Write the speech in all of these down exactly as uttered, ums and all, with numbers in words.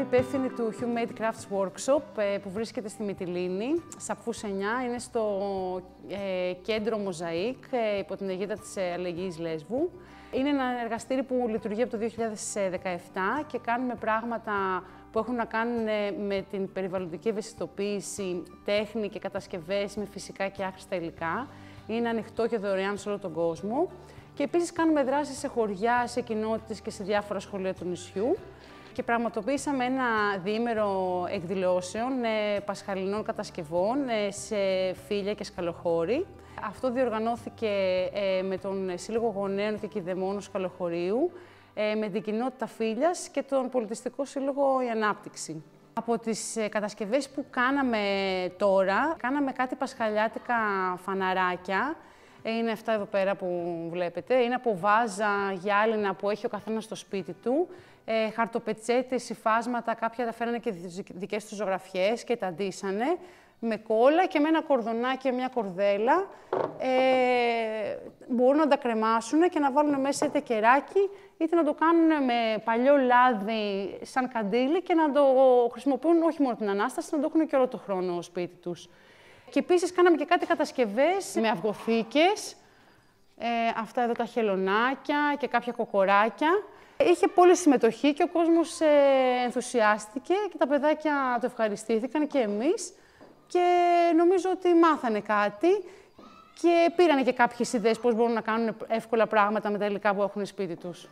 υπεύθυνη του Humane Crafts Workshop που βρίσκεται στη Μυτιλήνη, Σαπφούς εννιά. Είναι στο ε, κέντρο Μοζαΐκ, ε, υπό την αιγίδα της Αλληλεγγύης Λέσβου. Είναι ένα εργαστήρι που λειτουργεί από το δύο χιλιάδες δεκαεπτά και κάνουμε πράγματα που έχουν να κάνουν με την περιβαλλοντική ευαισθητοποίηση, τέχνη και κατασκευές με φυσικά και άχρηστα υλικά. Είναι ανοιχτό και δωρεάν σε όλο τον κόσμο. Και επίσης κάνουμε δράσεις σε χωριά, σε κοινότητες και σε διάφορα σχολεία του νησιού. Και πραγματοποιήσαμε ένα διήμερο εκδηλώσεων ε, πασχαλινών κατασκευών ε, σε Φύλια και Σκαλοχώρη. Αυτό διοργανώθηκε ε, με τον Σύλλογο Γονέων και Κηδεμόνων Σκαλοχωρίου, ε, με την κοινότητα Φύλιας και τον Πολιτιστικό Σύλλογο Η Ανάπτυξη. Από τις ε, κατασκευές που κάναμε τώρα, κάναμε κάτι πασχαλιάτικα φαναράκια. Είναι αυτά εδώ πέρα που βλέπετε. Είναι από βάζα γυάλινα που έχει ο καθένας στο σπίτι του. Ε, χαρτοπετσέτες, υφάσματα, κάποια τα φέρανε και τις δικές τους ζωγραφιές και τα ντύσανε με κόλλα και με ένα κορδονάκι και μια κορδέλα. Ε, μπορούν να τα κρεμάσουν και να βάλουν μέσα είτε κεράκι, είτε να το κάνουν με παλιό λάδι σαν καντήλι και να το χρησιμοποιούν όχι μόνο την Ανάσταση, να το έχουν και όλο το χρόνο σπίτι τους. Και επίσης κάναμε και κάτι κατασκευές με αυγοθήκες, ε, αυτά εδώ τα χελωνάκια και κάποια κοκοράκια. Είχε πολλή συμμετοχή και ο κόσμος ε, ενθουσιάστηκε και τα παιδάκια το ευχαριστήθηκαν και εμείς και νομίζω ότι μάθανε κάτι και πήρανε και κάποιες ιδέες πώς μπορούν να κάνουν εύκολα πράγματα με τα υλικά που έχουν σπίτι τους.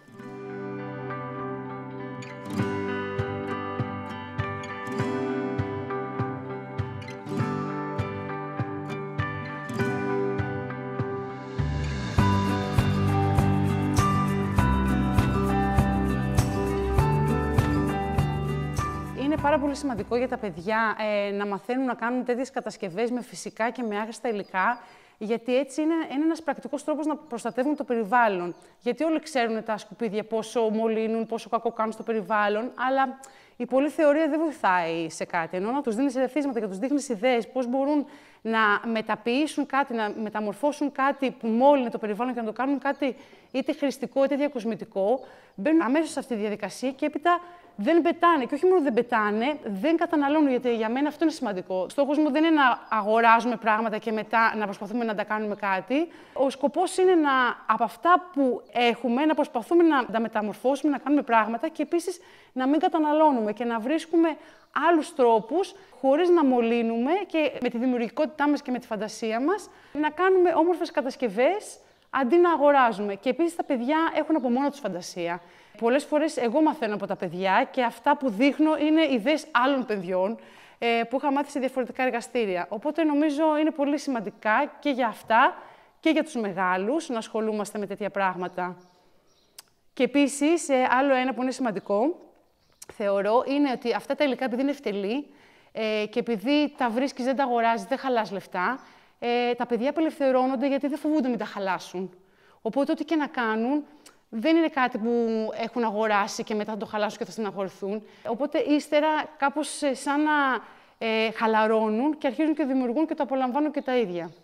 Είναι πάρα πολύ σημαντικό για τα παιδιά ε, να μαθαίνουν να κάνουν τέτοιες κατασκευές με φυσικά και με άχρηστα υλικά, γιατί έτσι είναι, είναι ένας πρακτικός τρόπος να προστατεύουν το περιβάλλον. Γιατί όλοι ξέρουν τα σκουπίδια πόσο μολύνουν, πόσο κακό κάνουν στο περιβάλλον, αλλά η πολλή θεωρία δεν βοηθάει σε κάτι. Ενώ να τους δίνεις ερεθίσματα και τους δείχνεις ιδέες πώς μπορούν να μεταποιήσουν κάτι, να μεταμορφώσουν κάτι που μόλυνε το περιβάλλον και να το κάνουν κάτι είτε χρηστικό είτε διακοσμητικό, μπαίνουν αμέσως σε αυτή τη διαδικασία και έπειτα δεν πετάνε. Και όχι μόνο δεν πετάνε, δεν καταναλώνουν, γιατί για μένα αυτό είναι σημαντικό. Στόχος μου δεν είναι να αγοράζουμε πράγματα και μετά να προσπαθούμε να τα κάνουμε κάτι. Ο σκοπός είναι να, από αυτά που έχουμε, να προσπαθούμε να τα μεταμορφώσουμε, να κάνουμε πράγματα και επίσης να μην καταναλώνουμε και να βρίσκουμε άλλους τρόπους, χωρίς να μολύνουμε και με τη δημιουργικότητά μας και με τη φαντασία μας, να κάνουμε όμορφες κατασκευές αντί να αγοράζουμε. Και επίσης τα παιδιά έχουν από μόνα τους φαντασία. Πολλές φορές εγώ μαθαίνω από τα παιδιά και αυτά που δείχνω είναι ιδέες άλλων παιδιών ε, που είχα μάθει σε διαφορετικά εργαστήρια. Οπότε νομίζω είναι πολύ σημαντικά και για αυτά και για τους μεγάλους να ασχολούμαστε με τέτοια πράγματα. Και επίσης, ε, άλλο ένα που είναι σημαντικό, θεωρώ, είναι ότι αυτά τα υλικά επειδή είναι ευτελή ε, και επειδή τα βρίσκεις, δεν τα αγοράζεις, δεν χαλάς λεφτά, ε, τα παιδιά απελευθερώνονται γιατί δεν φοβούνται μην τα χαλάσουν. Οπότε ό,τι και να κάνουν, δεν είναι κάτι που έχουν αγοράσει και μετά θα το χαλάσουν και θα στεναχωρηθούν. Οπότε ύστερα κάπως σαν να ε, χαλαρώνουν και αρχίζουν και δημιουργούν και το απολαμβάνουν και τα ίδια.